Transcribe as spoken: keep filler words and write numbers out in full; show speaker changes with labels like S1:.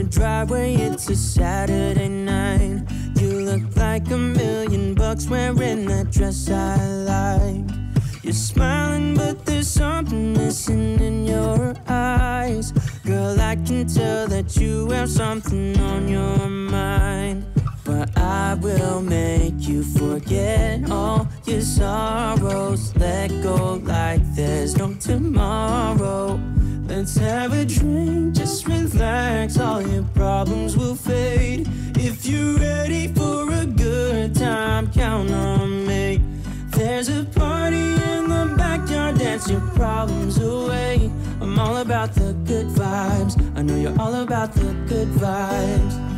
S1: driveway, it's a Saturday night. You look like a million bucks wearing that dress I like. You're smiling, but there's something missing in your eyes. Girl, I can tell that you have something on your mind. But I will make you forget all your sorrows. Let go like there's no tomorrow. Let's have a drink, just relax, all your problems will fade. If you're ready for a good time, count on me. There's a party in the backyard, dance your problems away. I'm all about the good vibes, I know you're all about the good vibes.